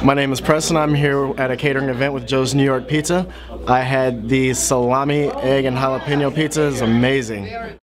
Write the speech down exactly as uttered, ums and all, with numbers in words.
My name is Preston. I'm here at a catering event with Joe's New York Pizza. I had the salami, egg, and jalapeno pizza. It's amazing.